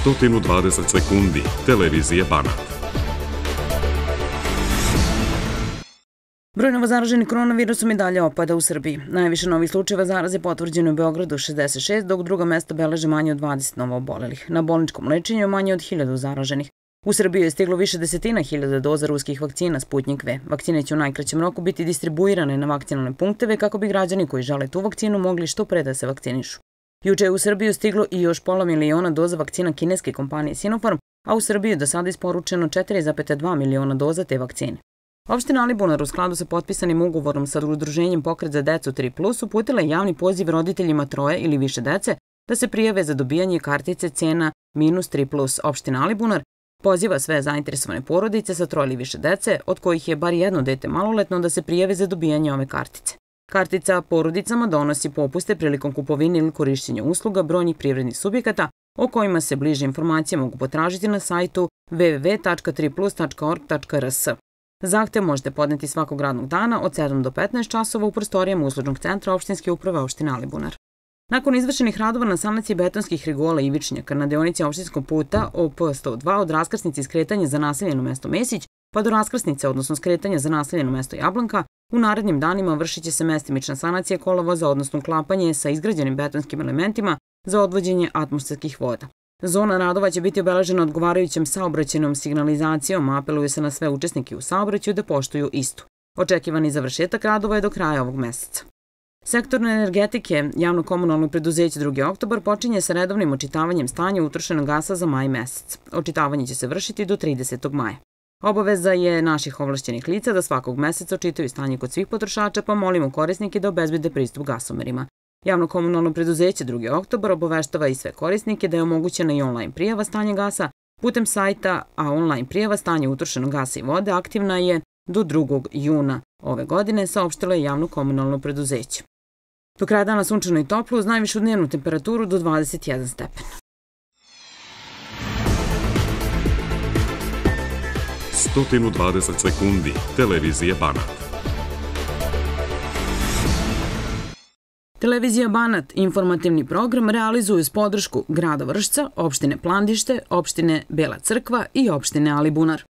120 sekundi. Televizija Banat. Broj novozaraženih koronavirusom i dalje opada u Srbiji. Najviše novih slučajeva zaraze potvrđeno je u Beogradu 66, dok druga mesta beleže manje od 20 novoobolelih. Na bolničkom lečenju je manje od 1000 zaraženih. U Srbiju je stiglo više desetina hiljada doza ruskih vakcina Sputnik V. Vakcine će u najkraćem roku biti distribuirane na vakcinalne punkteve kako bi građani koji žele tu vakcinu mogli što pre da se vakcinišu. Juče je u Srbiju stiglo i još 500.000 doza vakcina kineske kompanije Sinopharm, a u Srbiju je do sada isporučeno 4,2 miliona doza te vakcine. Opština Alibunar u skladu sa potpisanim ugovorom sa udruženjem Pokret za decu 3+, uputila je javni poziv roditeljima troje ili više dece da se prijave za dobijanje kartice cena -3+. Opština Alibunar poziva sve zainteresovane porodice sa troje ili više dece, od kojih je bar jedno dete maloletno, da se prijave za dobijanje ove kartice. Kartica porodicama donosi popuste prilikom kupovine ili korišćenja usluga brojnih privrednih subjekata, o kojima se bliže informacije mogu potražiti na sajtu www.3plus.org.rs. Zahtev možete podneti svakog radnog dana od 7 do 15 časova u prostorijama uslužnog centra opštinske uprave opštine Alibunar. Nakon izvršenih radova na sanaciji betonskih rigola i ivičnjaka na deonici opštinskog puta OP 102 od raskrsnice skretanja za naseljeno mesto Mesić pa do raskrsnice, odnosno skretanja za naseljeno mesto Jablanka, u narednim danima vršit će se mestimična sanacija kolovoza, odnosno uklapanje sa izgrađenim betonskim elementima za odvođenje atmosferskih voda. Zona radova će biti obeležena odgovarajućom saobraćajnom signalizacijom, apeluje se na sve učesnike u saobraćaju da poštuju istu. Očekivani završetak radova je do kraja ovog meseca. Sektor energetike, javno komunalno preduzeće 2. oktobar, počinje sa redovnim očitavanjem stanja utrošenog gasa za maj mesec. Očitavanje će se vršiti do 30. maja. Obaveza je naših ovlašćenih lica da svakog meseca očitaju stanje kod svih potrošača, pa molimo korisnike da obezbede pristup gasomerima. Javno komunalno preduzeće 2. oktobar obaveštava i sve korisnike da je omogućena i online prijava stanja gasa putem sajta, a online prijava stanja utrošenog gasa i vode aktivna je do 2. juna ove godine, saopštilo je javno komunalno preduzeće. Do kraja dana sunčano i toplo uz najvišu dnevnu temperaturu do 21 stepen. 120 sekundi. Televizija Banat. Televizija Banat informativni program realizuje uz podršku grada Vršca, opštine Plandište, opštine Bela Crkva i opštine Alibunar.